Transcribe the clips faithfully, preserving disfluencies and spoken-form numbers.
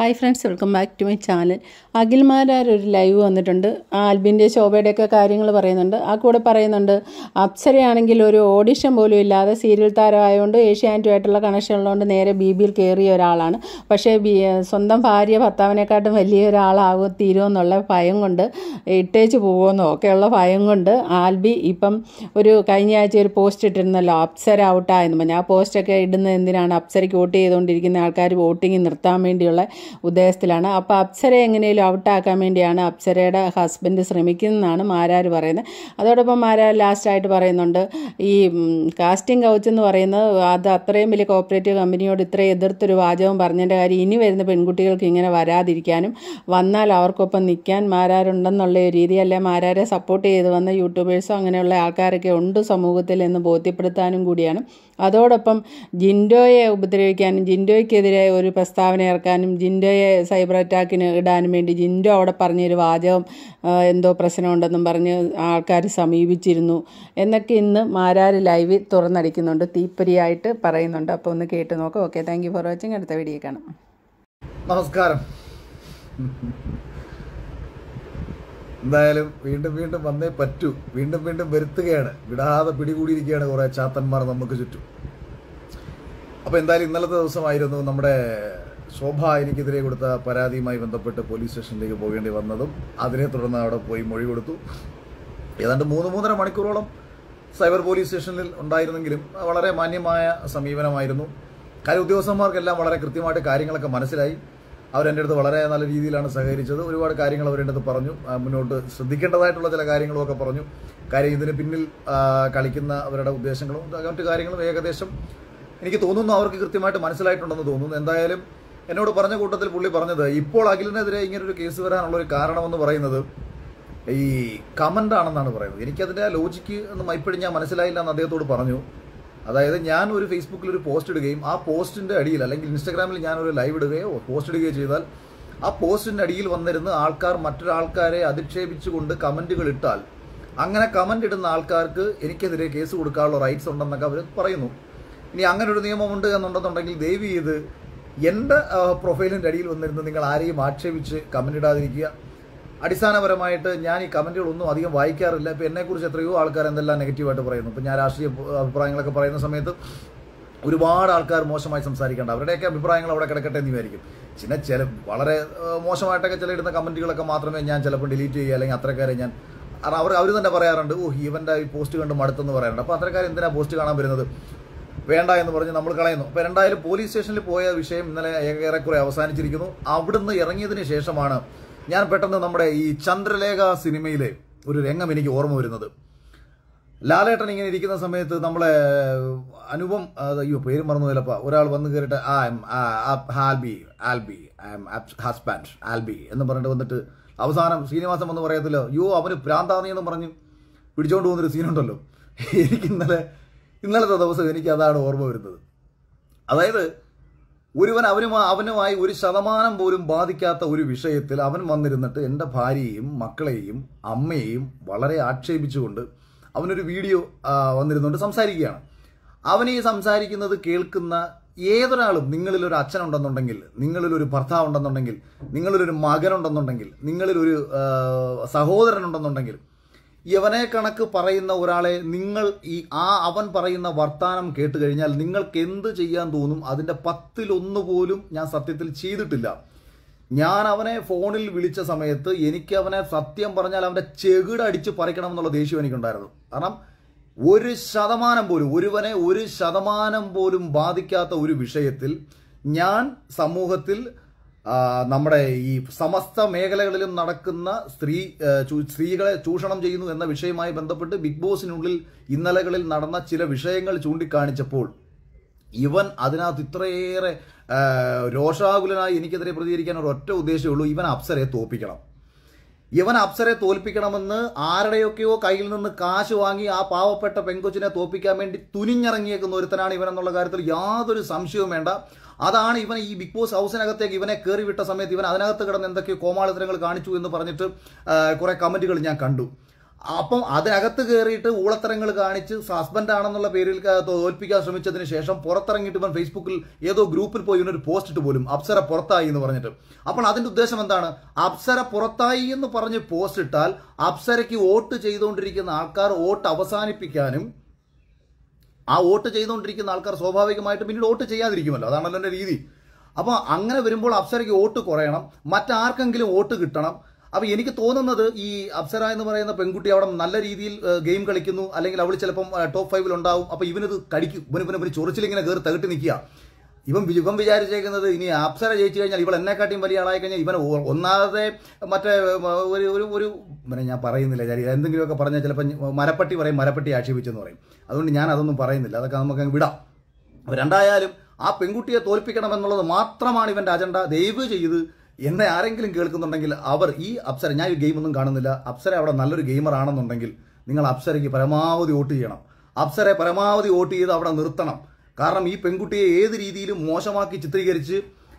Hi friends, welcome back to my channel. Akhil Marar ഒരു live വന്നിട്ടുണ്ട്. ആൽബിൻ്റെ ശോഭയുടെയൊക്കെ കാര്യങ്ങൾ പറയുന്നുണ്ട്. ആ കൂടെ പറയുന്നുണ്ട് അപ്സരയാണെങ്കിൽ ഒരു ഓഡിഷൻ പോലും ഇല്ലാതെ സീരിയൽ താരമായതുകൊണ്ട് ഏഷ്യാനെറ്റുമായിട്ടുള്ള കണക്ഷൻ ഉള്ളതുകൊണ്ട് നേരെ ബി ബിയിൽ കയറിയ ഒരാളാണ്. പക്ഷേ ബി സ്വന്തം ഭാര്യ ഭർത്താവിനെക്കാട്ടും വലിയ ഒരാളാകും തീരുമെന്നുള്ള ഭയം കൊണ്ട്, ഇട്ടേച്ച് പോകുമെന്നോ ഒക്കെയുള്ള ഭയം കൊണ്ട് ആൽബി ഇപ്പം ഒരു കഴിഞ്ഞ ആഴ്ച ഒരു പോസ്റ്റ് ഇട്ടിരുന്നല്ലോ, അപ്സര ഔട്ടായെന്ന് പറഞ്ഞാൽ. ആ പോസ്റ്റൊക്കെ ഇടുന്നത് എന്തിനാണ്? അപ്സരയ്ക്ക് വോട്ട് ചെയ്തുകൊണ്ടിരിക്കുന്ന ആൾക്കാർ വോട്ടിങ് നിർത്താൻ വേണ്ടിയുള്ള ഉദ്ദേശത്തിലാണ്. അപ്പോൾ അപ്സരയെ എങ്ങനെയും ഔട്ടാക്കാൻ വേണ്ടിയാണ് അപ്സരയുടെ ഹസ്ബൻഡ് ശ്രമിക്കുന്നതെന്നാണ് മാരാർ പറയുന്നത്. അതോടൊപ്പം മാരാർ ലാസ്റ്റായിട്ട് പറയുന്നുണ്ട്, ഈ കാസ്റ്റിംഗ് കൗച്ച് എന്ന് പറയുന്നത് അത് അത്രയും വലിയ കോപ്പറേറ്റീവ് കമ്പനിയോട് ഇത്രയും എതിർത്തൊരു വാചകം പറഞ്ഞതിൻ്റെ കാര്യം ഇനി വരുന്ന പെൺകുട്ടികൾക്ക് ഇങ്ങനെ വരാതിരിക്കാനും വന്നാൽ അവർക്കൊപ്പം നിൽക്കാൻ മാരാരുണ്ടെന്നുള്ള ഒരു രീതി, അല്ലെ മാരാരെ സപ്പോർട്ട് ചെയ്ത് വന്ന യൂട്യൂബേഴ്സോ അങ്ങനെയുള്ള ആൾക്കാരൊക്കെ ഉണ്ട് സമൂഹത്തിൽ എന്ന് ബോധ്യപ്പെടുത്താനും കൂടിയാണ്. അതോടൊപ്പം ജിൻഡോയെ ഉപദ്രവിക്കാനും ജിൻഡോയ്ക്കെതിരെ ഒരു പ്രസ്താവന ഇറക്കാനും ജിൻഡോയെ സൈബർ അറ്റാക്കിന് ഇടാനും വേണ്ടി ജിൻഡോ അവിടെ പറഞ്ഞൊരു വാചകം എന്തോ പ്രശ്നമുണ്ടെന്നും പറഞ്ഞ് ആൾക്കാർ സമീപിച്ചിരുന്നു എന്നൊക്കെ ഇന്ന് മാരാർ ലൈവ് തുറന്നടിക്കുന്നുണ്ട്, തീപ്പൊരിയായിട്ട് പറയുന്നുണ്ട്. അപ്പോൾ ഒന്ന് കേട്ട് നോക്കാം. Okay, thank you for watching. അടുത്ത വീഡിയോ കാണാം. നമസ്കാരം. എന്തായാലും വീണ്ടും വീണ്ടും വന്നേ പറ്റൂ. വീണ്ടും വീണ്ടും വരുത്തുകയാണ്, വിടാതെ പിടികൂടിയിരിക്കുകയാണ് കുറേ ചാത്തന്മാർ നമുക്ക് ചുറ്റും. അപ്പോൾ എന്തായാലും ഇന്നലത്തെ ദിവസമായിരുന്നു നമ്മുടെ ശോഭ എനിക്കെതിരെ കൊടുത്ത പരാതിയുമായി ബന്ധപ്പെട്ട് പോലീസ് സ്റ്റേഷനിലേക്ക് പോകേണ്ടി വന്നതും അതിനെ തുടർന്ന് അവിടെ പോയി മൊഴി കൊടുത്തു. ഏതാണ്ട് മൂന്ന് മൂന്നര മണിക്കൂറോളം സൈബർ പോലീസ് സ്റ്റേഷനിൽ ഉണ്ടായിരുന്നെങ്കിലും വളരെ മാന്യമായ സമീപനമായിരുന്നു. കാര്യം ഉദ്യോഗസ്ഥന്മാർക്കെല്ലാം വളരെ കൃത്യമായിട്ട് കാര്യങ്ങളൊക്കെ മനസ്സിലായി. അവരെൻ്റെ അടുത്ത് വളരെ നല്ല രീതിയിലാണ് സഹകരിച്ചത്. ഒരുപാട് കാര്യങ്ങൾ അവരുടെ അടുത്ത് പറഞ്ഞു, മുന്നോട്ട് ശ്രദ്ധിക്കേണ്ടതായിട്ടുള്ള ചില കാര്യങ്ങളുമൊക്കെ പറഞ്ഞു. കാര്യം ഇതിന് പിന്നിൽ കളിക്കുന്ന അവരുടെ ഉദ്ദേശങ്ങളും മറ്റു കാര്യങ്ങളും ഏകദേശം എനിക്ക് തോന്നുന്നു അവർക്ക് കൃത്യമായിട്ട് മനസ്സിലായിട്ടുണ്ടെന്ന് തോന്നുന്നു. എന്തായാലും എന്നോട് പറഞ്ഞ കൂട്ടത്തിൽ പുള്ളി പറഞ്ഞത്, ഇപ്പോൾ അഖിലിനെതിരെ ഇങ്ങനൊരു കേസ് വരാനുള്ളൊരു കാരണമെന്ന് പറയുന്നത് ഈ കമൻ്റ് ആണെന്നാണ് പറയുന്നത്. എനിക്കതിൻ്റെ ലോജിക്ക് ഒന്നും ഇപ്പോഴും ഞാൻ മനസ്സിലായില്ല എന്ന് അദ്ദേഹത്തോട് പറഞ്ഞു. അതായത് ഞാൻ ഒരു ഫേസ്ബുക്കിൽ ഒരു പോസ്റ്റ് ഇടുകയും ആ പോസ്റ്റിൻ്റെ അടിയിൽ, അല്ലെങ്കിൽ ഇൻസ്റ്റാഗ്രാമിൽ ഞാനൊരു ലൈവ് ഇടുകയോ പോസ്റ്റ് ഇടുകയോ ചെയ്താൽ ആ പോസ്റ്റിൻ്റെ അടിയിൽ വന്നിരുന്ന് ആൾക്കാർ മറ്റൊരാൾക്കാരെ അധിക്ഷേപിച്ചുകൊണ്ട് കമൻറ്റുകൾ ഇട്ടാൽ അങ്ങനെ കമൻ്റ് ഇടുന്ന ആൾക്കാർക്ക് എനിക്കെതിരെ കേസ് കൊടുക്കാനുള്ള റൈറ്റ്സ് ഉണ്ടെന്നൊക്കെ അവർ പറയുന്നു. ഇനി അങ്ങനെ ഒരു നിയമമുണ്ട് എന്നുണ്ടെന്നുണ്ടെങ്കിൽ ദയവ് ചെയ്ത് എൻ്റെ പ്രൊഫൈലിൻ്റെ അടിയിൽ വന്നിരുന്ന് നിങ്ങൾ ആരെയും ആക്ഷേപിച്ച് കമൻ്റ് ഇടാതിരിക്കുക. അടിസ്ഥാനപരമായിട്ട് ഞാൻ ഈ കമൻറ്റുകളൊന്നും അധികം വായിക്കാറില്ല. ഇപ്പോൾ എന്നെക്കുറിച്ച് എത്രയോ ആൾക്കാർ എന്തെല്ലാം നെഗറ്റീവായിട്ട് പറയുന്നു. ഇപ്പോൾ ഞാൻ രാഷ്ട്രീയ അഭിപ്രായങ്ങളൊക്കെ പറയുന്ന സമയത്ത് ഒരുപാട് ആൾക്കാർ മോശമായി സംസാരിക്കേണ്ട, അവരുടെയൊക്കെ അഭിപ്രായങ്ങൾ അവിടെ കിടക്കട്ടെ എന്ന് വിചാരിക്കും. ചില ചില വളരെ മോശമായിട്ടൊക്കെ ചില ഇടുന്ന കമൻറ്റുകളൊക്കെ മാത്രമേ ഞാൻ ചിലപ്പോൾ ഡിലീറ്റ് ചെയ്യുക, അല്ലെങ്കിൽ അത്രക്കാരെ ഞാൻ അവർ അവർ തന്നെ പറയാറുണ്ട്, ഓ ഇവൻ്റെ ഈ പോസ്റ്റ് കണ്ട് മടുത്തെന്ന് പറയാറുണ്ട്. അപ്പോൾ അത്രക്കാർ എന്തിനാണ് പോസ്റ്റ് കാണാൻ വരുന്നത്, വേണ്ട എന്ന് പറഞ്ഞ് നമ്മൾ കളയുന്നു. അപ്പോൾ എന്തായാലും പോലീസ് സ്റ്റേഷനിൽ പോയ വിഷയം ഇന്നലെ ഏറെക്കുറെ അവസാനിച്ചിരിക്കുന്നു. അവിടുന്ന് ഇറങ്ങിയതിന് ശേഷമാണ് ഞാൻ പെട്ടെന്ന് നമ്മുടെ ഈ ചന്ദ്രലേഖ സിനിമയിലെ ഒരു രംഗം എനിക്ക് ഓർമ്മ വരുന്നത്. ലാലേട്ടൻ ഇങ്ങനെ ഇരിക്കുന്ന സമയത്ത് നമ്മളെ അനുപം, അയ്യോ പേര് മറന്നു പോയല്ലപ്പോൾ, ഒരാൾ വന്ന് കയറിയിട്ട് ആ am Albi Albi I am husband Albi എന്ന് പറഞ്ഞിട്ട് വന്നിട്ട് അവസാനം ശ്രീനിവാസൻ വന്ന് പറയത്തില്ലോ, യോ അവന് പ്രാന്താന്നി എന്ന് പറഞ്ഞ് പിടിച്ചോണ്ട് പോകുന്നൊരു സീനുണ്ടല്ലോ. എനിക്ക് ഇന്നലെ ഇന്നലത്തെ ദിവസം എനിക്ക് അതാണ് ഓർമ്മ വരുന്നത്. അതായത് ഒരുവൻ അവനും അവനുമായി ഒരു ശതമാനം പോലും ബാധിക്കാത്ത ഒരു വിഷയത്തിൽ അവൻ വന്നിരുന്നിട്ട് എൻ്റെ ഭാര്യയെയും മക്കളെയും അമ്മയെയും വളരെ ആക്ഷേപിച്ചുകൊണ്ട് അവനൊരു വീഡിയോ വന്നിരുന്നുകൊണ്ട് സംസാരിക്കുകയാണ്. അവനീ സംസാരിക്കുന്നത് കേൾക്കുന്ന ഏതൊരാളും, നിങ്ങളിലൊരു അച്ഛനുണ്ടെന്നുണ്ടെങ്കിൽ, നിങ്ങളിലൊരു ഭർത്താവ് ഉണ്ടെന്നുണ്ടെങ്കിൽ, നിങ്ങളിലൊരു മകനുണ്ടെന്നുണ്ടെങ്കിൽ, നിങ്ങളിലൊരു സഹോദരനുണ്ടെന്നുണ്ടെങ്കിൽ, യവനെ കണക്ക് പറയുന്ന ഒരാളെ നിങ്ങൾ ഈ ആ അവൻ പറയുന്ന വർത്താനം കേട്ട് കഴിഞ്ഞാൽ നിങ്ങൾക്ക് എന്ത് ചെയ്യാൻ തോന്നും? അതിൻ്റെ പത്തിലൊന്ന് പോലും ഞാൻ സത്യത്തിൽ ചെയ്തിട്ടില്ല. ഞാൻ അവനെ ഫോണിൽ വിളിച്ച സമയത്ത് എനിക്ക് അവനെ സത്യം പറഞ്ഞാൽ അവൻ്റെ ചെകിടടിച്ച് പറിക്കണം എന്നുള്ള ദേഷ്യം എനിക്കുണ്ടായിരുന്നു. കാരണം ഒരു ശതമാനം പോലും, ഒരുവനെ ഒരു ശതമാനം പോലും ബാധിക്കാത്ത ഒരു വിഷയത്തിൽ ഞാൻ സമൂഹത്തിൽ നമ്മുടെ ഈ സമസ്ത മേഖലകളിലും നടക്കുന്ന സ്ത്രീ സ്ത്രീകളെ ചൂഷണം ചെയ്യുന്നു എന്ന വിഷയവുമായി ബന്ധപ്പെട്ട് ബിഗ് ബോസിനുള്ളിൽ ഇന്നലകളിൽ നടന്ന ചില വിഷയങ്ങൾ ചൂണ്ടിക്കാണിച്ചപ്പോൾ ഇവൻ അതിനകത്ത് ഇത്രയേറെ രോഷാകുലനായി എനിക്കെതിരെ പ്രതികരിക്കാൻ ഒരു ഒറ്റ ഉദ്ദേശമേ ഉള്ളൂ, ഇവൻ അപ്സരയെ തോൽപ്പിക്കണം. ഇവൻ അപ്സരയെ തോൽപ്പിക്കണമെന്ന് ആരുടെയൊക്കെയോ കയ്യിൽ നിന്ന് കാശ് വാങ്ങി ആ പാവപ്പെട്ട പെൺകൊച്ചിനെ തോൽപ്പിക്കാൻ വേണ്ടി തുനിഞ്ഞിറങ്ങിയേക്കുന്ന ഒരുത്തനാണ് ഇവൻ എന്നുള്ള കാര്യത്തിൽ യാതൊരു സംശയവും വേണ്ട. അതാണ് ഇവൻ ഈ ബിഗ് ബോസ് ഹൗസിനകത്തേക്ക് ഇവനെ കയറി വിട്ട സമയത്ത് ഇവൻ അതിനകത്ത് കിടന്ന് എന്തൊക്കെയോ കോമാളിത്തരങ്ങൾ കാണിച്ചു എന്ന് പറഞ്ഞിട്ട് കുറേ കമൻറ്റുകൾ ഞാൻ കണ്ടു. അപ്പം അതിനകത്ത് കയറിയിട്ട് ഊളത്തരങ്ങൾ കാണിച്ച് ഹസ്ബൻഡ് ആണെന്നുള്ള പേരിൽ തോൽപ്പിക്കാൻ ശ്രമിച്ചതിന് ശേഷം പുറത്തിറങ്ങിയിട്ട് ഇവൻ ഫേസ്ബുക്കിൽ ഏതോ ഗ്രൂപ്പിൽ പോയി ഇവനൊരു പോസ്റ്റ് ഇട്ട് പോലും അപ്സര പുറത്തായി എന്ന് പറഞ്ഞിട്ട്. അപ്പോൾ അതിന്റെ ഉദ്ദേശം എന്താണ്? അപ്സര പുറത്തായി എന്ന് പറഞ്ഞ് പോസ്റ്റ് ഇട്ടാൽ അപ്സരയ്ക്ക് വോട്ട് ചെയ്തുകൊണ്ടിരിക്കുന്ന ആൾക്കാർ വോട്ട് അവസാനിപ്പിക്കാനും ആ വോട്ട് ചെയ്തുകൊണ്ടിരിക്കുന്ന ആൾക്കാർ സ്വാഭാവികമായിട്ട് പിന്നീട് വോട്ട് ചെയ്യാതിരിക്കുമല്ലോ. അതാണല്ലോ എൻ്റെ രീതി. അപ്പോൾ അങ്ങനെ വരുമ്പോൾ അപ്സരയ്ക്ക് വോട്ട് കുറയണം, മറ്റാർക്കെങ്കിലും വോട്ട് കിട്ടണം. അപ്പോൾ എനിക്ക് തോന്നുന്നത് ഈ അപ്സര എന്ന് പറയുന്ന പെൺകുട്ടി അവിടെ നല്ല രീതിയിൽ ഗെയിം കളിക്കുന്നു, അല്ലെങ്കിൽ അവൾ ചിലപ്പം ടോപ്പ് ഫൈവിൽ ഉണ്ടാവും. അപ്പോൾ ഇവനത് കടിക്കും, ഇവന് ഇവന് ഇവന് ചൊറിച്ചിലിങ്ങനെ കയറി തകട്ടി നിൽക്കുക. ഇവൻ ഇവൻ വിചാരിച്ചേക്കുന്നത് ഇനി അപ്സര ജയിച്ചു കഴിഞ്ഞാൽ ഇവൾ എന്നെക്കാട്ടിയും വലിയ ആളായി കഴിഞ്ഞാൽ ഇവൻ ഒന്നാമതെ മറ്റേ ഒരു ഒരു ഒരു പിന്നെ ഞാൻ പറയുന്നില്ല, കാര്യം എന്തെങ്കിലുമൊക്കെ പറഞ്ഞാൽ ചിലപ്പോൾ മരപ്പട്ടി പറയും, മരപ്പട്ടി ആക്ഷേപിച്ചെന്ന് പറയും. അതുകൊണ്ട് ഞാൻ അതൊന്നും പറയുന്നില്ല, അതൊക്കെ നമുക്ക് അങ്ങ് വിടാം. രണ്ടായാലും ആ പെൺകുട്ടിയെ തോൽപ്പിക്കണമെന്നുള്ളത് മാത്രമാണ് ഇവൻ്റെ അജണ്ട. ദയവ് ചെയ്ത് എന്നെ ആരെങ്കിലും കേൾക്കുന്നുണ്ടെങ്കിൽ അവർ ഈ അപ്സര, ഞാൻ ഈ ഗെയിമൊന്നും കാണുന്നില്ല, അപ്സര അവിടെ നല്ലൊരു ഗെയിമർ ആണെന്നുണ്ടെങ്കിൽ നിങ്ങൾ അപ്സരയ്ക്ക് പരമാവധി വോട്ട് ചെയ്യണം. അപ്സരയെ പരമാവധി വോട്ട് ചെയ്ത് അവിടെ നിർത്തണം. കാരണം ഈ പെൺകുട്ടിയെ ഏത് രീതിയിലും മോശമാക്കി ചിത്രീകരിച്ച്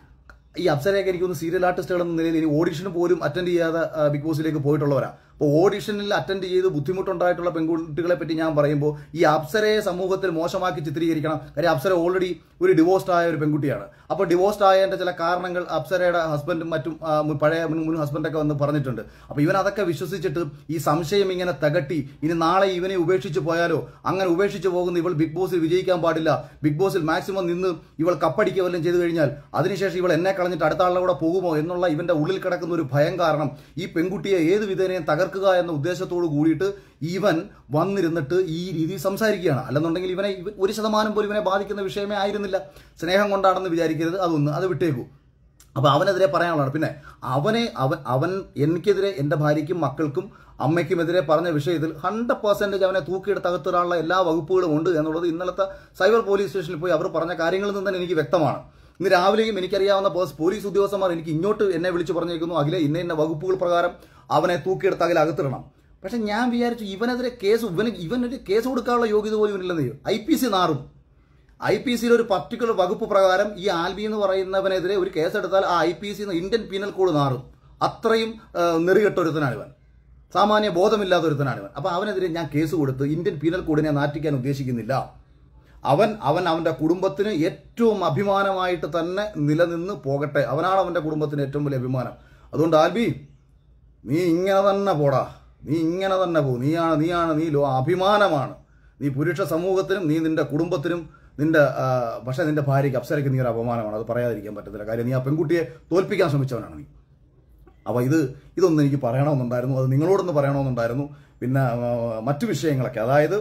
ഈ അപ്സരയൊക്കെ എനിക്കൊന്ന് സീരിയൽ ആർട്ടിസ്റ്റുകൾ എന്ന നിലയിൽ ഇനി ഓഡിഷന് പോലും അറ്റൻഡ് ചെയ്യാതെ ബിഗ് ബോസിലേക്ക് പോയിട്ടുള്ളവരാണ്. അപ്പോൾ ഓഡിഷനിൽ അറ്റൻഡ് ചെയ്ത് ബുദ്ധിമുട്ടുണ്ടായിട്ടുള്ള പെൺകുട്ടികളെ പറ്റി ഞാൻ പറയുമ്പോൾ ഈ അപ്സരയെ സമൂഹത്തിൽ മോശമാക്കി ചിത്രീകരിക്കണം. കാര്യം അപ്സര ഓൾറെഡി ഒരു ഡിവോഴ്സ്ഡ് ആയ ഒരു പെൺകുട്ടിയാണ്. അപ്പോൾ ഡിവോഴ്സ്ഡ് ആയതിൻ്റെ ചില കാരണങ്ങൾ അപ്സരയുടെ ഹസ്ബൻഡും മറ്റും പഴയ മുൻ ഹസ്ബൻഡൊക്കെ വന്ന് പറഞ്ഞിട്ടുണ്ട്. അപ്പോൾ ഇവൻ അതൊക്കെ വിശ്വസിച്ചിട്ട് ഈ സംശയം ഇങ്ങനെ തകട്ടി ഇനി നാളെ ഇവനെ ഉപേക്ഷിച്ച് പോയാലോ, അങ്ങനെ ഉപേക്ഷിച്ച് പോകുന്ന ഇവൾ ബിഗ് ബോസിൽ വിജയിക്കാൻ പാടില്ല, ബിഗ് ബോസിൽ മാക്സിമം നിന്ന് ഇവൾ കപ്പടിക്കുക വല്ലതും ചെയ്തു കഴിഞ്ഞാൽ അതിനുശേഷം ഇവൾ എന്നെ കളഞ്ഞിട്ട് അടുത്ത ആളുടെ കൂടെ പോകുമോ എന്നുള്ള ഇവന്റെ ഉള്ളിൽ കിടക്കുന്ന ഒരു ഭയം കാരണം ഈ പെൺകുട്ടിയെ ഏത് വിധേനയും തകർക്കുക എന്ന ഉദ്ദേശത്തോട് കൂടിയിട്ട് ഇവൻ വന്നിരുന്നിട്ട് ഈ രീതിയിൽ സംസാരിക്കുകയാണ്. അല്ലെന്നുണ്ടെങ്കിൽ ഇവനെ ഒരു ശതമാനം പോലും ഇവനെ ബാധിക്കുന്ന വിഷയമേ ആയിരുന്നില്ല. സ്നേഹം കൊണ്ടാണെന്ന് വിചാരിക്കരുത്, അതൊന്ന് അത് വിട്ടേക്കൂ. അപ്പോൾ അവനെതിരെ പറയാനുള്ളതാണ്. പിന്നെ അവനെ അവൻ അവൻ എനിക്കെതിരെ, എൻ്റെ ഭാര്യയ്ക്കും മക്കൾക്കും അമ്മയ്ക്കുമെതിരെ പറഞ്ഞ വിഷയത്തിൽ ഹൺഡ്രഡ് പെർസെൻറ്റേജ് അവനെ തൂക്കിയെടുത്ത് അകത്തിടാനുള്ള എല്ലാ വകുപ്പുകളും ഉണ്ട് എന്നുള്ളത് ഇന്നലത്തെ സൈബർ പോലീസ് സ്റ്റേഷനിൽ പോയി അവർ പറഞ്ഞ കാര്യങ്ങളിൽ നിന്ന് തന്നെ എനിക്ക് വ്യക്തമാണ്. ഇന്ന് രാവിലെയും എനിക്കറിയാവുന്ന പോലീസ് ഉദ്യോഗസ്ഥന്മാർ എനിക്ക് ഇങ്ങോട്ട് എന്നെ വിളിച്ച് പറഞ്ഞേക്കുന്നു, അഖിലെ ഇന്ന ഇന്ന വകുപ്പുകൾ പ്രകാരം അവനെ തൂക്കിയെടുത്ത് അഖിൽ അകത്തിടണം. പക്ഷെ ഞാൻ വിചാരിച്ചു ഇവനെതിരെ കേസ് ഇവന് ഇവനൊരു കേസ് കൊടുക്കാനുള്ള യോഗ്യത പോലും ഇല്ലെന്ന്. ഐ പി സി നാറും. ഐ പി സിയിൽ ഒരു പർട്ടിക്കുലർ വകുപ്പ് പ്രകാരം ഈ ആൽബി എന്ന് പറയുന്നവനെതിരെ ഒരു കേസെടുത്താൽ ആ I P C Indian penal code നാറും. അത്രയും നെറികെട്ടൊരുത്തനാണ് ഇവൻ, സാമാന്യ ബോധമില്ലാത്തൊരുത്തനാണ് ഇവൻ. അപ്പോൾ അവനെതിരെ ഞാൻ കേസ് കൊടുത്ത് ഇന്ത്യൻ പീനൽ കോഡിനെ നാറ്റിക്കാൻ ഉദ്ദേശിക്കുന്നില്ല. അവൻ അവൻ അവൻ്റെ കുടുംബത്തിന് ഏറ്റവും അഭിമാനമായിട്ട് തന്നെ നിലനിന്ന് പോകട്ടെ. അവനാണ് അവൻ്റെ കുടുംബത്തിന് ഏറ്റവും വലിയ അഭിമാനം. അതുകൊണ്ട് ആൽബി, നീ ഇങ്ങനെ തന്നെ പോടാ, നീ ഇങ്ങനെ തന്നെ പോ. നീയാണ് നീയാണ് നീ ലോ അഭിമാനമാണ്. നീ പുരുഷ സമൂഹത്തിനും നീ നിന്റെ കുടുംബത്തിനും നിന്റെ പക്ഷേ നിന്റെ ഭാര്യയ്ക്ക് അപ്സരയ്ക്ക് നീ ഒരു അപമാനമാണ്. അത് പറയാതിരിക്കാൻ പറ്റത്തില്ല. കാര്യം നീ ആ പെൺകുട്ടിയെ തോൽപ്പിക്കാൻ ശ്രമിച്ചവനാണ് നീ. അപ്പോൾ ഇത് ഇതൊന്നും എനിക്ക് പറയണമെന്നുണ്ടായിരുന്നു, അത് നിങ്ങളോടൊന്ന് പറയണമെന്നുണ്ടായിരുന്നു. പിന്നെ മറ്റു വിഷയങ്ങളൊക്കെ, അതായത്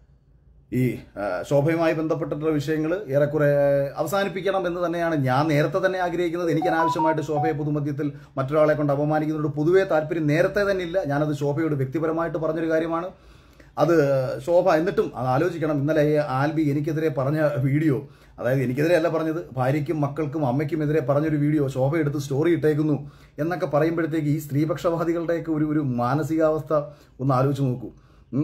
ഈ ശോഭയുമായി ബന്ധപ്പെട്ടിട്ടുള്ള വിഷയങ്ങൾ ഏറെക്കുറെ അവസാനിപ്പിക്കണം എന്ന് തന്നെയാണ് ഞാൻ നേരത്തെ തന്നെ ആഗ്രഹിക്കുന്നത്. എനിക്ക് അനാവശ്യമായിട്ട് ശോഭയെ പൊതുമധ്യത്തിൽ മറ്റൊരാളെ കൊണ്ട് അപമാനിക്കുന്നതിനോട് പൊതുവേ താല്പര്യം നേരത്തെ തന്നെ ഇല്ല. ഞാനത് ശോഭയോട് വ്യക്തിപരമായിട്ട് പറഞ്ഞൊരു കാര്യമാണ്. അത് ശോഭ എന്നിട്ടും അത് ആലോചിക്കണം. ഇന്നലെ ആൽബി എനിക്കെതിരെ പറഞ്ഞ വീഡിയോ, അതായത് എനിക്കെതിരെ അല്ല പറഞ്ഞത്, ഭാര്യയ്ക്കും മക്കൾക്കും അമ്മയ്ക്കും എതിരെ പറഞ്ഞൊരു വീഡിയോ ശോഭ എടുത്ത് സ്റ്റോറി ഇട്ടേക്കുന്നു എന്നൊക്കെ പറയുമ്പോഴത്തേക്ക് ഈ സ്ത്രീപക്ഷവാദികളുടെയൊക്കെ ഒരു ഒരു മാനസികാവസ്ഥ ഒന്ന് ആലോചിച്ച് നോക്കൂ.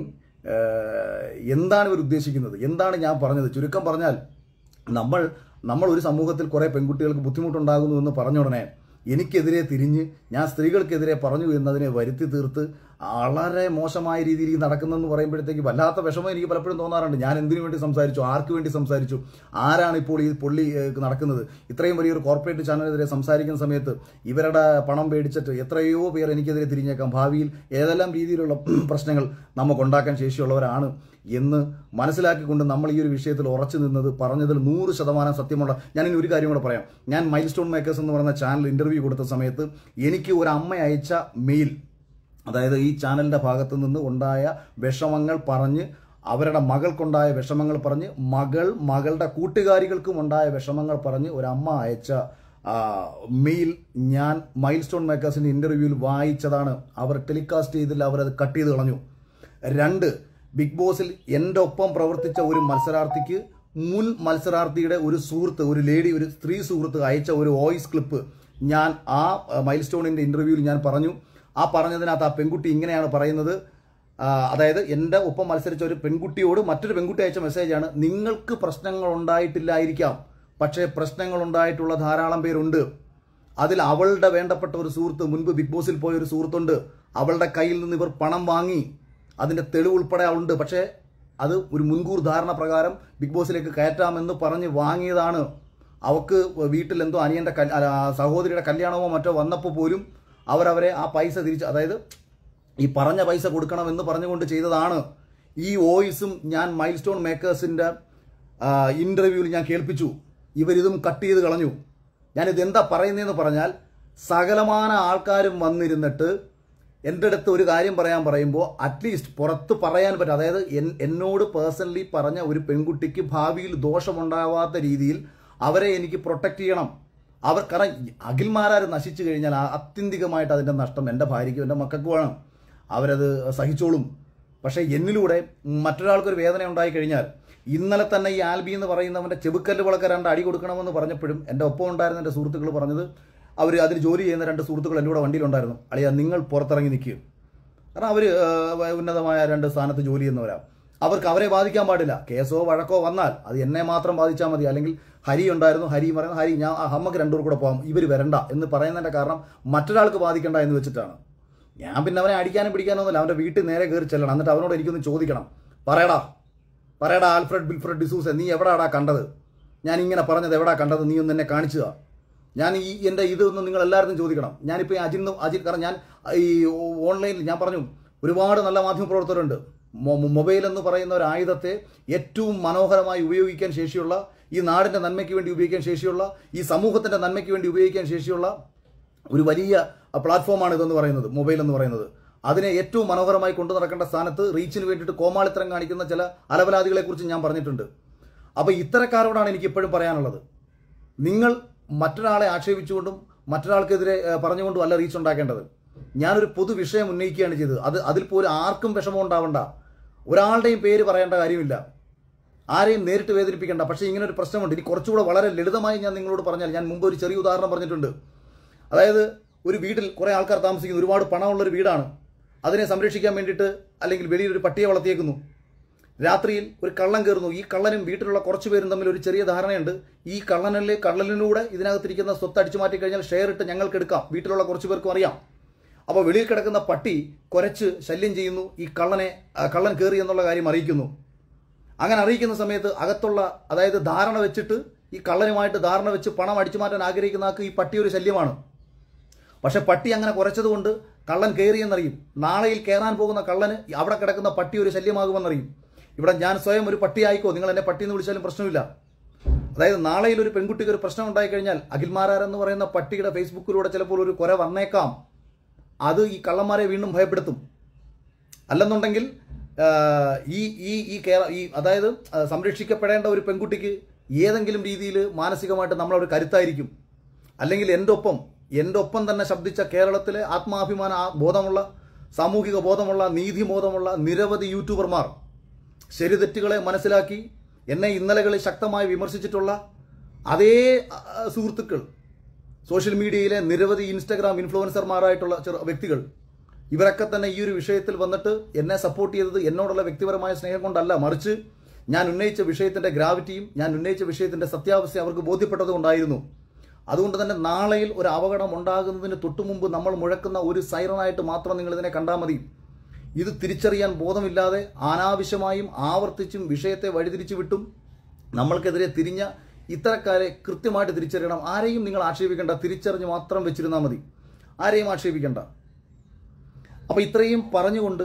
എന്താണ് ഇവർ ഉദ്ദേശിക്കുന്നത്? എന്താണ് ഞാൻ പറഞ്ഞത്? ചുരുക്കം പറഞ്ഞാൽ നമ്മൾ നമ്മൾ ഒരു സമൂഹത്തിൽ കുറേ പെൺകുട്ടികൾക്ക് ബുദ്ധിമുട്ടുണ്ടാകുന്നു എന്ന് പറഞ്ഞ ഉടനെ എനിക്കെതിരെ തിരിഞ്ഞ് ഞാൻ സ്ത്രീകൾക്കെതിരെ പറഞ്ഞു എന്നതിനെ വരുത്തി തീർത്ത് വളരെ മോശമായ രീതിയിൽ നടക്കുന്നതെന്ന് പറയുമ്പോഴത്തേക്ക് വല്ലാത്ത വിഷമം എനിക്ക് പലപ്പോഴും തോന്നാറുണ്ട്. ഞാൻ എന്തിനു വേണ്ടി സംസാരിച്ചു, ആർക്ക് വേണ്ടി സംസാരിച്ചു, ആരാണ് ഇപ്പോൾ ഈ പൊള്ളി നടക്കുന്നത്? ഇത്രയും വലിയൊരു കോർപ്പറേറ്റ് ചാനലിനെതിരെ സംസാരിക്കുന്ന സമയത്ത് ഇവരുടെ പണം പേടിച്ചിട്ട് എത്രയോ പേർ എനിക്കെതിരെ തിരിഞ്ഞേക്കാം. ഭാവിയിൽ ഏതെല്ലാം രീതിയിലുള്ള പ്രശ്നങ്ങൾ നമുക്കുണ്ടാക്കാൻ ശേഷിയുള്ളവരാണ് എന്ന് മനസ്സിലാക്കിക്കൊണ്ട് നമ്മൾ ഈ ഒരു വിഷയത്തിൽ ഉറച്ചു നിന്നത് പറഞ്ഞതിൽ നൂറ് ശതമാനം സത്യമുള്ള. ഞാനിനി ഒരു കാര്യം കൂടെ പറയാം. ഞാൻ മൈൽ സ്റ്റോൺ മേക്കേഴ്സ് എന്ന് പറയുന്ന ചാനൽ ഇൻ്റർവ്യൂ കൊടുത്ത സമയത്ത് എനിക്ക് ഒരു അമ്മ അയച്ച മെയിൽ, അതായത് ഈ ചാനലിൻ്റെ ഭാഗത്തു നിന്ന് ഉണ്ടായ വിഷമങ്ങൾ പറഞ്ഞ്, അവരുടെ മകൾക്കുണ്ടായ വിഷമങ്ങൾ പറഞ്ഞ്, മകൾ മകളുടെ കൂട്ടുകാരികൾക്കും ഉണ്ടായ വിഷമങ്ങൾ പറഞ്ഞ് ഒരമ്മ അയച്ച മെയിൽ ഞാൻ മൈൽ സ്റ്റോൺ മേക്കേഴ്സിൻ്റെ ഇൻ്റർവ്യൂവിൽ വായിച്ചതാണ്. അവർ ടെലികാസ്റ്റ് ചെയ്തില്ല, അവരത് കട്ട് ചെയ്ത് കളഞ്ഞു. രണ്ട്, ബിഗ് ബോസിൽ എൻ്റെ ഒപ്പം പ്രവർത്തിച്ച ഒരു മത്സരാർത്ഥിക്ക് മുൻ മത്സരാർത്ഥിയുടെ ഒരു സുഹൃത്ത്, ഒരു ലേഡി, ഒരു സ്ത്രീ സുഹൃത്ത് അയച്ച ഒരു വോയിസ് ക്ലിപ്പ് ഞാൻ ആ മൈൽ സ്റ്റോണിൻ്റെ ഇൻ്റർവ്യൂവിൽ ഞാൻ പറഞ്ഞു. ആ പറഞ്ഞതിനകത്ത് ആ പെൺകുട്ടി ഇങ്ങനെയാണ് പറയുന്നത്, അതായത് എൻ്റെ ഒപ്പം മത്സരിച്ച ഒരു പെൺകുട്ടിയോട് മറ്റൊരു പെൺകുട്ടി അയച്ച മെസ്സേജാണ്, നിങ്ങൾക്ക് പ്രശ്നങ്ങൾ ഉണ്ടായിട്ടില്ലായിരിക്കാം, പക്ഷേ പ്രശ്നങ്ങൾ ഉണ്ടായിട്ടുള്ള ധാരാളം പേരുണ്ട്. അതിൽ അവളുടെ വേണ്ടപ്പെട്ട ഒരു സുഹൃത്ത്, മുൻപ് ബിഗ് ബോസിൽ പോയ ഒരു സുഹൃത്തുണ്ട്, അവളുടെ കയ്യിൽ നിന്ന് ഇവർ പണം വാങ്ങി. അതിൻ്റെ തെളിവ് ഉൾപ്പെടെ ഉണ്ട്. പക്ഷേ അത് ഒരു മുൻകൂർ ധാരണ പ്രകാരം ബിഗ് ബോസിലേക്ക് കയറ്റാമെന്ന് പറഞ്ഞ് വാങ്ങിയതാണ്. അവർക്ക് വീട്ടിൽ എന്തോ അനിയൻ്റെ സഹോദരിയുടെ കല്യാണമോ മറ്റോ വന്നപ്പോൾ പോലും അവരവരെ ആ പൈസ തിരിച്ച്, അതായത് ഈ പറഞ്ഞ പൈസ കൊടുക്കണമെന്ന് പറഞ്ഞുകൊണ്ട് ചെയ്തതാണ്. ഈ വോയിസും ഞാൻ മൈൽ സ്റ്റോൺ മേക്കേഴ്സിൻ്റെ ഇൻ്റർവ്യൂവിൽ ഞാൻ കേൾപ്പിച്ചു. ഇവരിതും കട്ട് ചെയ്ത് കളഞ്ഞു. ഞാനിത് എന്താ പറയുന്നതെന്ന് പറഞ്ഞാൽ, സകലമാന ആൾക്കാരും വന്നിരുന്നിട്ട് എൻ്റെ അടുത്ത് ഒരു കാര്യം പറയാൻ പറയുമ്പോൾ അറ്റ്ലീസ്റ്റ് പുറത്ത് പറയാൻ പറ്റും. അതായത് എന്നോട് പേഴ്സണലി പറഞ്ഞ ഒരു പെൺകുട്ടിക്ക് ഭാവിയിൽ ദോഷമുണ്ടാവാത്ത രീതിയിൽ അവരെ എനിക്ക് പ്രൊട്ടക്റ്റ് ചെയ്യണം. അവർ കാരണം അഖിൽമാരാർ നശിച്ചു കഴിഞ്ഞാൽ ആത്യന്തികമായിട്ട് അതിൻ്റെ നഷ്ടം എൻ്റെ ഭാര്യയ്ക്കും എൻ്റെ മക്കൾക്കുമാണ്. അവരത് സഹിച്ചോളും. പക്ഷേ എന്നിലൂടെ മറ്റൊരാൾക്കൊരു വേദന ഉണ്ടായിക്കഴിഞ്ഞാൽ, ഇന്നലെ തന്നെ ഈ ആൽബി എന്ന് പറയുന്നവൻ്റെ ചെബുക്കല്ല് വിളക്ക് രണ്ട് അടി കൊടുക്കണമെന്ന് പറഞ്ഞപ്പോഴും എൻ്റെ ഒപ്പം ഉണ്ടായിരുന്ന എൻ്റെ സുഹൃത്തുക്കൾ പറഞ്ഞത്, അവർ അതിൽ ജോലി ചെയ്യുന്ന രണ്ട് സുഹൃത്തുക്കൾ എൻ്റെ കൂടെ വണ്ടിയിലുണ്ടായിരുന്നു, അളിയാ നിങ്ങൾ പുറത്തിറങ്ങി നിൽക്കുക. കാരണം അവർ ഉന്നതമായ രണ്ട് സ്ഥാനത്ത് ജോലി ചെയ്യുന്നവരാണ്. അവർക്ക് അവരെ ബാധിക്കാൻ പാടില്ല. കേസോ വഴക്കോ വന്നാൽ അത് എന്നെ മാത്രം ബാധിച്ചാൽ മതി. അല്ലെങ്കിൽ ഹരി ഉണ്ടായിരുന്നു, ഹരി പറയുന്നത് ഹരി ഞാൻ അമ്മക്ക് രണ്ടുപേർ കൂടെ പോകാം, ഇവർ വരണ്ട എന്ന് പറയുന്നതിൻ്റെ കാരണം മറ്റൊരാൾക്ക് ബാധിക്കണ്ട എന്ന് വെച്ചിട്ടാണ്. ഞാൻ പിന്നെ അവനെ അടിക്കാനും പിടിക്കാനൊന്നുമില്ല. അവൻ്റെ വീട്ടിൽ നേരെ കയറി ചെല്ലണം. എന്നിട്ട് അവനോട് എനിക്കൊന്ന് ചോദിക്കണം, പറയടാ പറയടാ ആൽഫ്രഡ് ബിൽഫ്രഡ് ഡിസൂസ, നീ എവിടാടാ കണ്ടത്? ഞാൻ ഇങ്ങനെ പറഞ്ഞത് എവിടാ കണ്ടത്? നീ ഒന്ന് എന്നെ കാണിച്ചതാ. ഞാൻ ഈ എൻ്റെ ഇതൊന്നും നിങ്ങൾ എല്ലാവരും ചോദിക്കണം. ഞാനിപ്പോൾ ഈ അജിന്ന് അജിത് കാരണം ഞാൻ ഈ ഓൺലൈനിൽ ഞാൻ പറഞ്ഞു ഒരുപാട് നല്ല മാധ്യമപ്രവർത്തകരുണ്ട്. മൊബൈൽ എന്ന് പറയുന്ന ഒരു ആയുധത്തെ ഏറ്റവും മനോഹരമായി ഉപയോഗിക്കാൻ ശേഷിയുള്ള, ഈ നാടിൻ്റെ നന്മയ്ക്ക് വേണ്ടി ഉപയോഗിക്കാൻ ശേഷിയുള്ള, ഈ സമൂഹത്തിൻ്റെ നന്മയ്ക്ക് വേണ്ടി ഉപയോഗിക്കാൻ ശേഷിയുള്ള ഒരു വലിയ പ്ലാറ്റ്ഫോമാണ് ഇതെന്ന് പറയുന്നത്, മൊബൈൽ എന്ന് പറയുന്നത്. അതിനെ ഏറ്റവും മനോഹരമായി കൊണ്ടു നടക്കേണ്ട സ്ഥാനത്ത് റീച്ചിന് വേണ്ടിയിട്ട് കോമാളിത്തരം കാണിക്കുന്ന ചില അലവലാദികളെക്കുറിച്ച് ഞാൻ പറഞ്ഞിട്ടുണ്ട്. അപ്പോൾ ഇത്തരക്കാരോടാണ് എനിക്ക് ഇപ്പോഴും പറയാനുള്ളത്. നിങ്ങൾ മറ്റൊരാളെ ആക്ഷേപിച്ചുകൊണ്ടും മറ്റൊരാൾക്കെതിരെ പറഞ്ഞുകൊണ്ടും അല്ല റീച്ച് ഉണ്ടാക്കേണ്ടത്. ഞാനൊരു പൊതു വിഷയം ഉന്നയിക്കുകയാണ് ചെയ്തത്. അത് അതിൽ പോലും ആർക്കും വിഷമം ഉണ്ടാവണ്ട. ഒരാളുടെയും പേര് പറയേണ്ട കാര്യമില്ല, ആരെയും നേരിട്ട് വേദനിപ്പിക്കേണ്ട. പക്ഷേ ഇങ്ങനൊരു പ്രശ്നമുണ്ട്. ഇനി കുറച്ചുകൂടെ വളരെ ലളിതമായി ഞാൻ നിങ്ങളോട് പറഞ്ഞാൽ, ഞാൻ മുമ്പ് ഒരു ചെറിയ ഉദാഹരണം പറഞ്ഞിട്ടുണ്ട്. അതായത് ഒരു വീട്ടിൽ കുറേ ആൾക്കാർ താമസിക്കുന്നു, ഒരുപാട് പണമുള്ളൊരു വീടാണ്. അതിനെ സംരക്ഷിക്കാൻ വേണ്ടിയിട്ട് അല്ലെങ്കിൽ വെളിയിലൊരു പട്ടിയെ വളർത്തിയേക്കുന്നു. രാത്രിയിൽ ഒരു കള്ളൻ കയറുന്നു. ഈ കള്ളനും വീട്ടിലുള്ള കുറച്ച് പേരും തമ്മിൽ ഒരു ചെറിയ ധാരണയുണ്ട്. ഈ കള്ളനിലെ കള്ളനിലൂടെ ഇതിനകത്തിരിക്കുന്ന സ്വത്ത് അടിച്ചു മാറ്റി കഴിഞ്ഞാൽ ഷെയർ ഇട്ട് ഞങ്ങൾക്ക് എടുക്കാം, വീട്ടിലുള്ള കുറച്ച് പേർക്കും അറിയാം. അപ്പോൾ വെളിയിൽ കിടക്കുന്ന പട്ടി കുരച്ച് ശല്യം ചെയ്യുന്നു. ഈ കള്ളനെ കള്ളൻ കയറി എന്നുള്ള കാര്യം അറിയിക്കുന്നു. അങ്ങനെ അറിയിക്കുന്ന സമയത്ത് അകത്തുള്ള, അതായത് ധാരണ വെച്ചിട്ട് ഈ കള്ളനുമായിട്ട് ധാരണ വെച്ച് പണം അടിച്ചു മാറ്റാൻ ആഗ്രഹിക്കുന്ന ആൾക്ക് ഈ പട്ടി ഒരു ശല്യമാണ്. പക്ഷെ പട്ടി അങ്ങനെ കുറച്ചതുകൊണ്ട് കള്ളൻ കയറിയെന്നറിയും. നാളെയിൽ കയറാൻ പോകുന്ന കള്ളന് അവിടെ കിടക്കുന്ന പട്ടി ഒരു ശല്യമാകുമെന്നറിയും. ഇവിടെ ഞാൻ സ്വയം ഒരു പട്ടിയായിക്കോ, നിങ്ങൾ എന്നെ പട്ടി എന്ന് വിളിച്ചാലും പ്രശ്നമില്ല. അതായത് നാളെയിൽ ഒരു പെൺകുട്ടിക്ക് ഒരു പ്രശ്നം ഉണ്ടായിക്കഴിഞ്ഞാൽ അഖിൽമാരാർ എന്ന് പറയുന്ന പട്ടിയുടെ ഫേസ്ബുക്കിലൂടെ ചിലപ്പോൾ ഒരു കുര വന്നേക്കാം. അത് ഈ കള്ളന്മാരെ വീണ്ടും ഭയപ്പെടുത്തും. അല്ലെന്നുണ്ടെങ്കിൽ ഈ ഈ ഈ കേര ഈ അതായത് സംരക്ഷിക്കപ്പെടേണ്ട ഒരു പെൺകുട്ടിക്ക് ഏതെങ്കിലും രീതിയിൽ മാനസികമായിട്ട് നമ്മളൊരു കരുത്തായിരിക്കും. അല്ലെങ്കിൽ എൻ്റെ ഒപ്പം എൻ്റെ ഒപ്പം തന്നെ ശബ്ദിച്ച കേരളത്തിലെ ആത്മാഭിമാന ബോധമുള്ള, സാമൂഹിക ബോധമുള്ള, നീതിബോധമുള്ള നിരവധി യൂട്യൂബർമാർ, ശരിതെറ്റുകളെ മനസ്സിലാക്കി എന്നെ ഇന്നലകളിൽ ശക്തമായി വിമർശിച്ചിട്ടുള്ള അതേ സുഹൃത്തുക്കൾ, സോഷ്യൽ മീഡിയയിലെ നിരവധി ഇൻസ്റ്റഗ്രാം ഇൻഫ്ലുവൻസർമാരായിട്ടുള്ള ചെറു വ്യക്തികൾ, ഇവരൊക്കെ തന്നെ ഈ ഒരു വിഷയത്തിൽ വന്നിട്ട് എന്നെ സപ്പോർട്ട് ചെയ്തത് എന്നോടുള്ള വ്യക്തിപരമായ സ്നേഹം കൊണ്ടല്ല, മറിച്ച് ഞാൻ ഉന്നയിച്ച വിഷയത്തിൻ്റെ ഗ്രാവിറ്റിയും ഞാൻ ഉന്നയിച്ച വിഷയത്തിൻ്റെ സത്യാവസ്ഥ അവർക്ക് ബോധ്യപ്പെട്ടത് കൊണ്ടായിരുന്നു. അതുകൊണ്ട് തന്നെ നാളെയിൽ ഒരു അപകടം ഉണ്ടാകുന്നതിന് തൊട്ടുമുമ്പ് നമ്മൾ മുഴക്കുന്ന ഒരു സൈറനായിട്ട് മാത്രം നിങ്ങൾ ഇതിനെ കണ്ടാൽ മതി. ഇത് തിരിച്ചറിയാൻ ബോധമില്ലാതെ അനാവശ്യമായും ആവർത്തിച്ചും വിഷയത്തെ വഴിതിരിച്ചു വിട്ടും നമ്മൾക്കെതിരെ തിരിഞ്ഞ ഇത്തരക്കാരെ കൃത്യമായിട്ട് തിരിച്ചറിയണം. ആരെയും നിങ്ങൾ ആക്ഷേപിക്കേണ്ട, തിരിച്ചറിഞ്ഞ് മാത്രം വെച്ചിരുന്നാൽ മതി, ആരെയും ആക്ഷേപിക്കേണ്ട. അപ്പോൾ ഇത്രയും പറഞ്ഞുകൊണ്ട്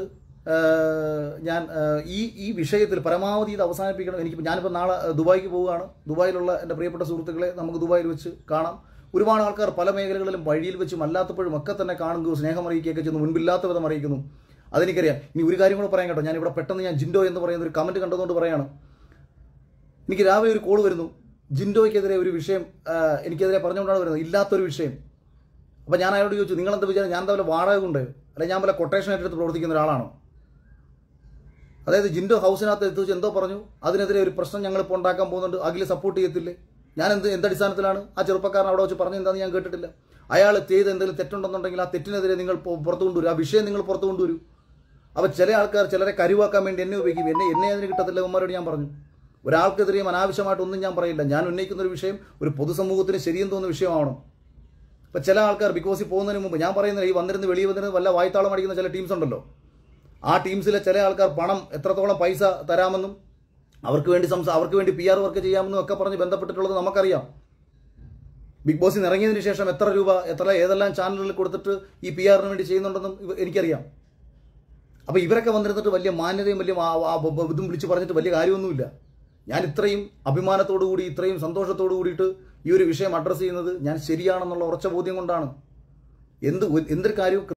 ഞാൻ ഈ ഈ വിഷയത്തിൽ പരമാവധി ഇത് അവസാനിപ്പിക്കണം. എനിക്ക് ഞാനിപ്പോൾ നാളെ ദുബായിക്ക് പോവുകയാണ്. ദുബായിലുള്ള എൻ്റെ പ്രിയപ്പെട്ട സുഹൃത്തുക്കളെ നമുക്ക് ദുബായിൽ വെച്ച് കാണാം. ഒരുപാട് ആൾക്കാർ പല മേഖലകളിലും വഴിയിൽ വെച്ചും അല്ലാത്തപ്പോഴും ഒക്കെ തന്നെ കാണുകയോ സ്നേഹം അറിയിക്കുകയൊക്കെ ചെയ്യുന്നു, മുൻപില്ലാത്ത വിധം അറിയിക്കുന്നു. അതെനിക്കറിയാം. ഇനി ഒരു കാര്യം കൂടെ പറയാൻ കേട്ടോ, ഞാനിവിടെ പെട്ടെന്ന് ഞാൻ ജിൻഡോ എന്ന് പറയുന്ന ഒരു കമൻറ്റ് കണ്ടതുകൊണ്ട് പറയാണ്. എനിക്ക് രാവിലെ ഒരു കോൾ വരുന്നു, ജിൻഡോയ്ക്കെതിരെ ഒരു വിഷയം എനിക്കെതിരെ പറഞ്ഞുകൊണ്ടാണ് വരുന്നത്, ഇല്ലാത്തൊരു വിഷയം. അപ്പോൾ ഞാൻ അയാളോട് ചോദിച്ചു, നിങ്ങളെന്താ വിചാരം ഞാൻ എന്താ വാടക കൊണ്ട്, അല്ലെങ്കിൽ ഞാൻ വല്ല കൊട്ടേഷൻ എടുത്ത് പ്രവർത്തിക്കുന്ന ഒരാളാണോ? അതായത് ജിൻഡോ ഹൗസിനകത്ത് എത്തിച്ച് എന്തോ പറഞ്ഞു, അതിനെതിരെ ഒരു പ്രശ്നം ഞങ്ങളിപ്പോൾ ഉണ്ടാക്കാൻ പോകുന്നുണ്ട്, അഖിൽ സപ്പോർട്ട് ചെയ്യത്തില്ലേ? ഞാൻ എന്ത് എന്തടിസ്ഥാനത്തിലാണ് ആ ചെറുപ്പക്കാരൻ അവിടെ വെച്ച് പറഞ്ഞ് എന്താണെന്ന് ഞാൻ കേട്ടിട്ടില്ല. അയാൾ ചെയ്ത് എന്തെങ്കിലും തെറ്റുണ്ടെന്നുണ്ടെങ്കിൽ ആ തെറ്റിനെതിരെ നിങ്ങൾ പുറത്തു കൊണ്ടുവരും, ആ വിഷയം നിങ്ങൾ പുറത്തു കൊണ്ടുവരും. അപ്പോൾ ചില ആൾക്കാർ ചിലരെ കരുവാക്കാൻ വേണ്ടി എന്നെ ഉപയോഗിക്കും. എന്നെ എന്നെ അതിന് കിട്ടത്തില്ല അവന്മാരോട് ഞാൻ പറഞ്ഞു. ഒരാൾക്കെതിരെയും അനാവശ്യമായിട്ടൊന്നും ഞാൻ പറയില്ല. ഞാൻ ഉന്നയിക്കുന്ന ഒരു വിഷയം ഒരു പൊതുസമൂഹത്തിന് ശരിയെന്ന് തോന്നുന്ന വിഷയമാവണം. അപ്പോൾ ചില ആൾക്കാർ ബിഗ് ബോസിൽ പോകുന്നതിന് മുമ്പ് ഞാൻ പറയുന്നത്, ഈ വന്നിരുന്ന് വെളിയിൽ വന്നിരുന്ന് വല്ല വായ്ത്താളം അടിക്കുന്ന ചില ടീംസ് ഉണ്ടല്ലോ, ആ ടീംസിലെ ചില ആൾക്കാർ പണം എത്രത്തോളം പൈസ തരാമെന്നും അവർക്ക് വേണ്ടി സംസാ അവർക്ക് വേണ്ടി പി ആർ വർക്ക് ചെയ്യാമെന്നും ഒക്കെ പറഞ്ഞ് ബന്ധപ്പെട്ടിട്ടുള്ളത് നമുക്കറിയാം. ബിഗ് ബോസിൽ ഇറങ്ങിയതിന് ശേഷം എത്ര രൂപ എത്ര ഏതെല്ലാം ചാനലുകളിൽ കൊടുത്തിട്ട് ഈ പി ആറിന് വേണ്ടി ചെയ്യുന്നുണ്ടെന്നും എനിക്കറിയാം. അപ്പോൾ ഇവരൊക്കെ വന്നിരുന്നിട്ട് വലിയ മാന്യതയും വലിയ ഇതും വിളിച്ച് പറഞ്ഞിട്ട് വലിയ കാര്യമൊന്നുമില്ല. ഞാൻ ഇത്രയും അഭിമാനത്തോടു കൂടി ഇത്രയും സന്തോഷത്തോടു കൂടിയിട്ട് ഈ ഒരു വിഷയം അഡ്രസ്സ് ചെയ്യുന്നത് ഞാൻ ശരിയാണെന്നുള്ള ഉറച്ച ബോധ്യം കൊണ്ടാണ്. എന്ത് എന്തൊരു കാര്യവും